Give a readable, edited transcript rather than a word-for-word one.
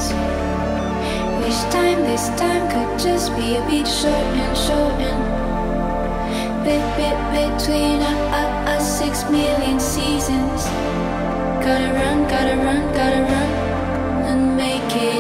Wish time this time could just be a bit short and between us 6 million seasons. Gotta run and make it.